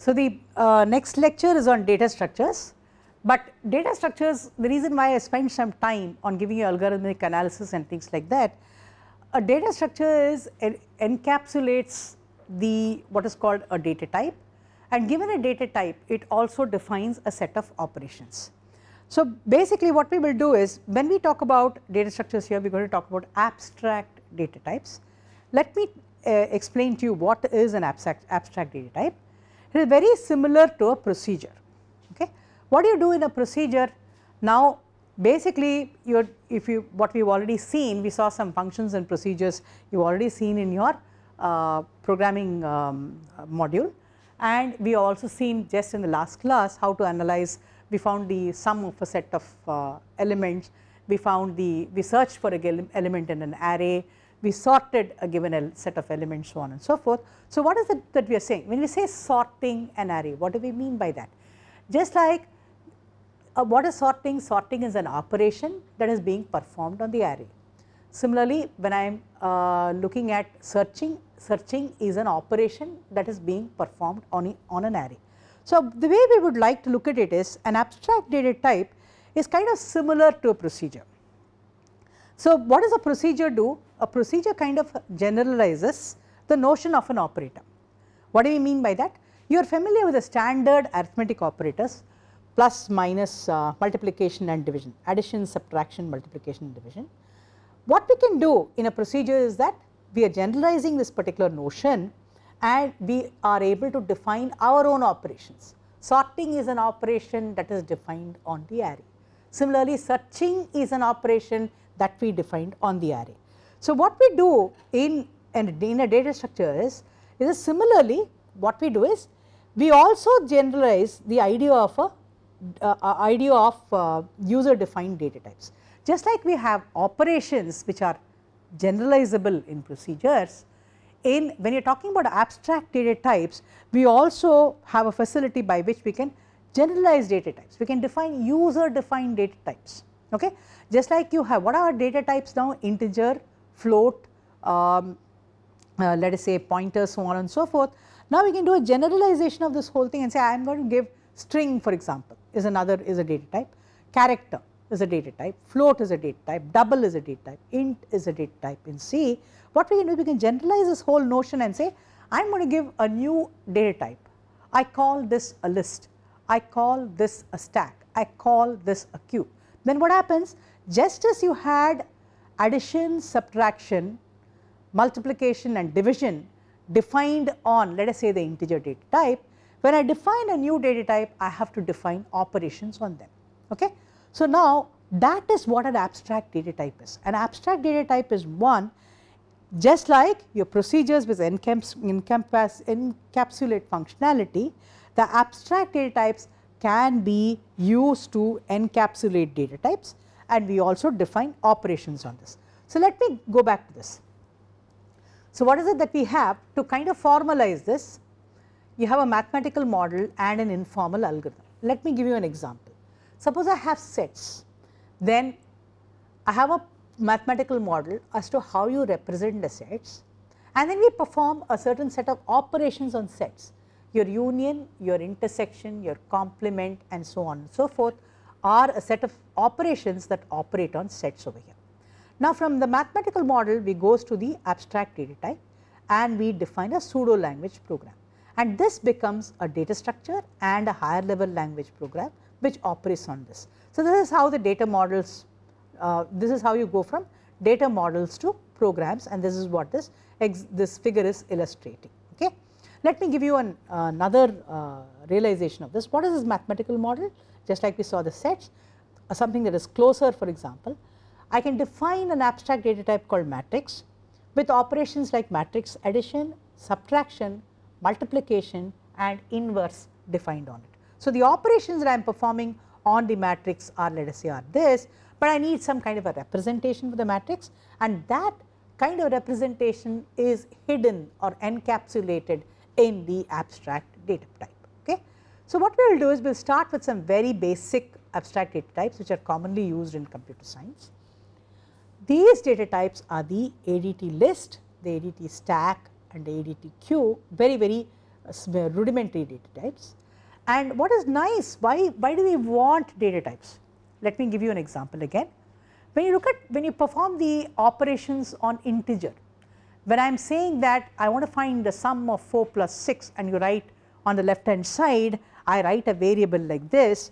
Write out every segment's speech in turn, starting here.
So, the next lecture is on data structures, but data structures, the reason why I spent some time on giving you algorithmic analysis and things like that, a data structure is encapsulates the what is called a data type, and given a data type it also defines a set of operations. So, basically what we will do is, when we talk about data structures here, we are going to talk about abstract data types. Let me explain to you what is an abstract data type. It is very similar to a procedure. Okay. What do you do in a procedure? Now basically what we have already seen, we saw some functions and procedures you have already seen in your programming module, and we have also seen just in the last class how to analyze. We found the sum of a set of elements, we searched for a element in an array, we sorted a given set of elements, so on and so forth. So, what is it that we are saying? When we say sorting an array, what do we mean by that? Just like what is sorting? Sorting is an operation that is being performed on the array. Similarly, when I am looking at searching, searching is an operation that is being performed on an array. So, the way we would like to look at it is, an abstract data type is kind of similar to a procedure. So, what does a procedure do? A procedure kind of generalizes the notion of an operator. What do we mean by that? You are familiar with the standard arithmetic operators, plus, minus, multiplication and division, addition, subtraction, multiplication and division. What we can do in a procedure is that we are generalizing this particular notion and we are able to define our own operations. Sorting is an operation that is defined on the array. Similarly, searching is an operation that we defined on the array. So, what we do in a data structure is similarly what we do is we also generalize the idea of user defined data types. Just like we have operations which are generalizable in procedures, when you are talking about abstract data types, we also have a facility by which we can generalize data types. We can define user defined data types. Okay? Just like you have, what are data types now? Integer, float, let us say pointer, so on and so forth. Now we can do a generalization of this whole thing and say, I am going to give string, for example, is a data type, character is a data type, float is a data type, double is a data type, int is a data type in C. What we can do, we can generalize this whole notion and say, I am going to give a new data type. I call this a list, I call this a stack, I call this a queue. Then what happens? Just as you had addition, subtraction, multiplication and division defined on, let us say, the integer data type, when I define a new data type, I have to define operations on them. Okay? So, now that is what an abstract data type is. An abstract data type is one, just like your procedures which encapsulate functionality, the abstract data types can be used to encapsulate data types, and we also define operations on this. So, let me go back to this. So, what is it that we have to kind of formalize this? You have a mathematical model and an informal algorithm. Let me give you an example. Suppose I have sets, then I have a mathematical model as to how you represent the sets, and then we perform a certain set of operations on sets. Your union, your intersection, your complement and so on and so forth are a set of operations that operate on sets over here. Now, from the mathematical model we goes to the abstract data type and we define a pseudo language program, and this becomes a data structure and a higher level language program which operates on this. So, this is how the data models, this is how you go from data models to programs, and this is what this figure is illustrating. Okay. Let me give you another realization of this. What is this mathematical model? Just like we saw the sets, something that is closer, for example, I can define an abstract data type called matrix with operations like matrix addition, subtraction, multiplication and inverse defined on it. So, the operations that I am performing on the matrix are, let us say, are this, but I need some kind of a representation for the matrix, and that kind of representation is hidden or encapsulated in the abstract data type. Okay. So, what we will do is we will start with some very basic abstract data types which are commonly used in computer science. These data types are the ADT list, the ADT stack and the ADT queue, very rudimentary data types. And what is nice, why do we want data types? Let me give you an example again. When you perform the operations on integer, when I am saying that I want to find the sum of 4 plus 6 and you write on the left hand side, I write a variable like this.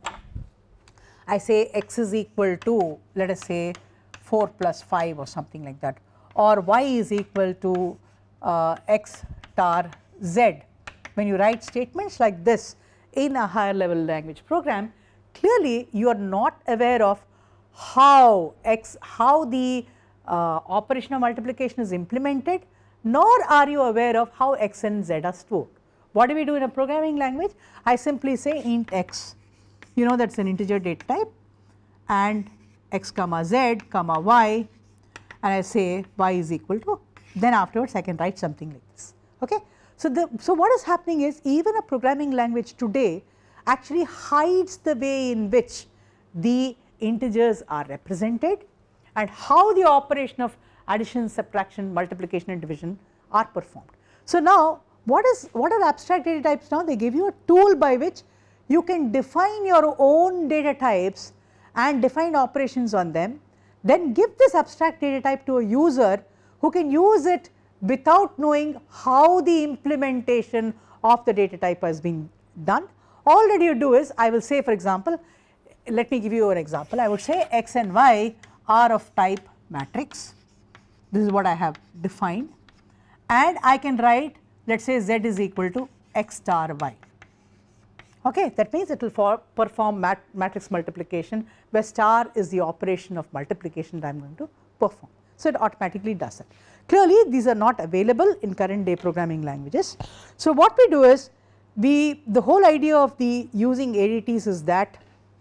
I say x is equal to, let us say 4 plus 5 or something like that, or y is equal to x star z. When you write statements like this in a higher level language program, clearly you are not aware of how the operation of multiplication is implemented, nor are you aware of how x and z are stored. What do we do in a programming language? I simply say int x, you know that is an integer data type, and x comma z comma y, and I say y is equal to, then afterwards I can write something like this. Okay? So what is happening is, even a programming language today actually hides the way in which the integers are represented and how the operation of addition, subtraction, multiplication and division are performed. So now what are abstract data types now? They give you a tool by which you can define your own data types and define operations on them, then give this abstract data type to a user who can use it without knowing how the implementation of the data type has been done. All that you do is, I will say, for example, let me give you an example. I would say x and y are of type matrix. This is what I have defined, and I can write, let us say z is equal to x star y. Okay, that means it will perform matrix multiplication, where star is the operation of multiplication that I am going to perform. So it automatically does that. Clearly these are not available in current day programming languages. So what we do is, the whole idea of the using ADTs is that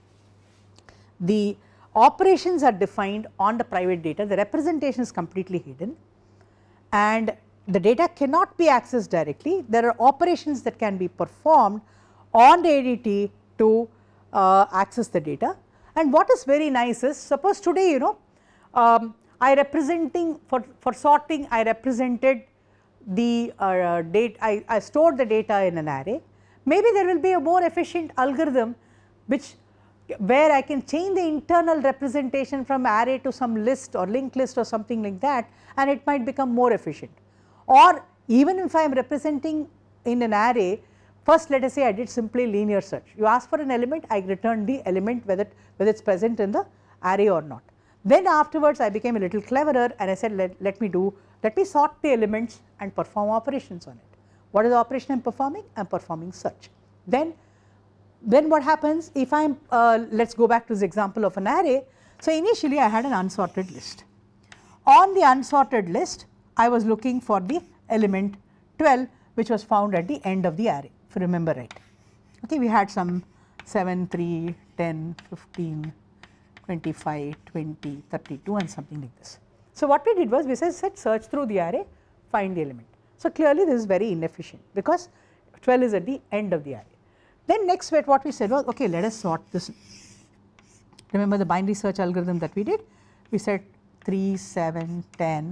the operations are defined on the private data, the representation is completely hidden, and the data cannot be accessed directly. There are operations that can be performed on the ADT to access the data. And what is very nice is, suppose today, you know, for sorting, I represented the data, I stored the data in an array. Maybe there will be a more efficient algorithm where I can change the internal representation from array to some list or linked list or something like that, and it might become more efficient. Or even if I am representing in an array, first let us say I did simply linear search. You ask for an element, I return the element whether it is present in the array or not. Then afterwards I became a little cleverer and I said let me sort the elements and perform operations on it. What is the operation I am performing? I am performing search. Then what happens if I am, let us go back to this example of an array. So initially I had an unsorted list. On the unsorted list I was looking for the element 12, which was found at the end of the array, if you remember right. Okay, we had some 7, 3, 10, 15, 25, 20, 32 and something like this. So what we did was, we said search through the array, find the element. So clearly this is very inefficient because 12 is at the end of the array. Then next what we said was, okay, let us sort this. Remember the binary search algorithm that we did? We said 3, 7, 10,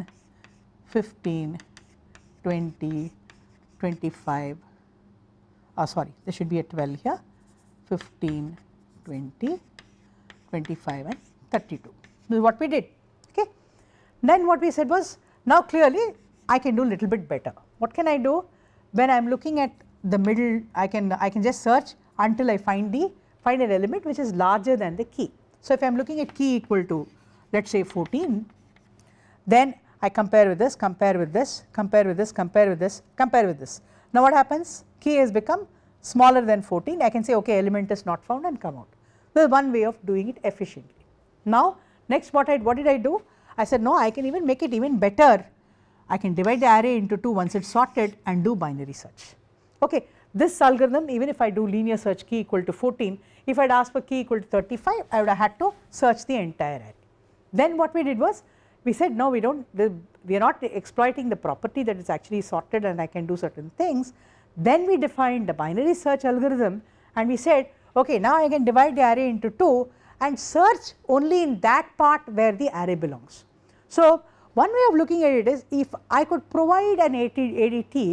15, 20, 25, sorry, there should be a 12 here, 15, 20, 25 and 32. This is what we did. Okay. Then what we said was, now clearly I can do a little bit better. What can I do? When I am looking at the middle, I can just search until I find an element which is larger than the key. So if I am looking at key equal to, let us say 14, then I compare with this, compare with this, compare with this, compare with this, compare with this. Now what happens? Key has become smaller than 14. I can say, okay, element is not found and come out. This is one way of doing it efficiently. Now next what did I do? I said, no, I can even make it even better. I can divide the array into 2 once it's sorted and do binary search. Okay, this algorithm, even if I do linear search key equal to 14, if I had asked for key equal to 35, I would have had to search the entire array. Then what we did was, we said, no, we are not exploiting the property that is actually sorted and I can do certain things. Then we defined the binary search algorithm and we said, okay, now I can divide the array into 2 and search only in that part where the array belongs. So one way of looking at it is, if I could provide an ADT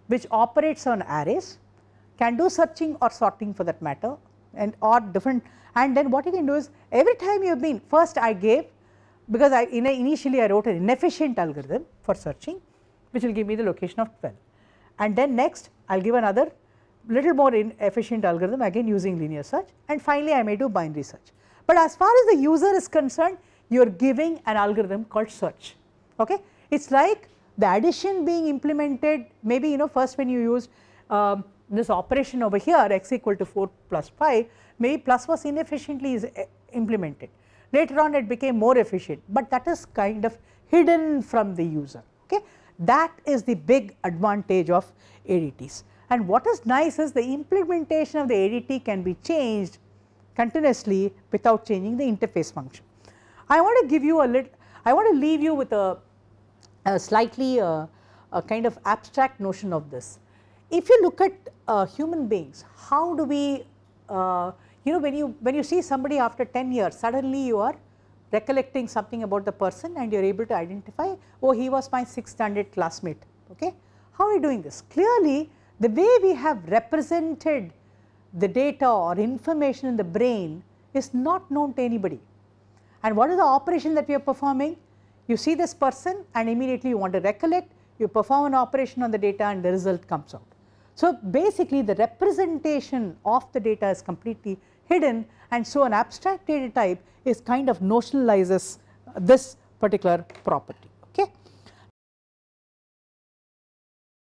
which operates on arrays, can do searching or sorting for that matter, and or different, and then what you can do is every time you have been, first I gave, because initially I wrote an inefficient algorithm for searching which will give me the location of 12, and then next I will give another little more inefficient algorithm again using linear search, and finally I may do binary search. But as far as the user is concerned, you are giving an algorithm called search. Okay? It is like the addition being implemented, maybe first when you use this operation over here x equal to 4 plus 5, maybe plus was inefficiently implemented. Later on it became more efficient, but that is kind of hidden from the user. Okay? That is the big advantage of ADTs. And what is nice is the implementation of the ADT can be changed continuously without changing the interface function. I want to give you I want to leave you with a slightly a kind of abstract notion of this. If you look at human beings, how do we, when you see somebody after 10 years, suddenly you are recollecting something about the person and you are able to identify, oh, he was my 6th standard classmate. Okay? How are we doing this? Clearly, the way we have represented the data or information in the brain is not known to anybody. And what is the operation that we are performing? You see this person and immediately you want to recollect, you perform an operation on the data and the result comes out. So basically the representation of the data is completely hidden, and so an abstract data type is kind of notionalizes this particular property.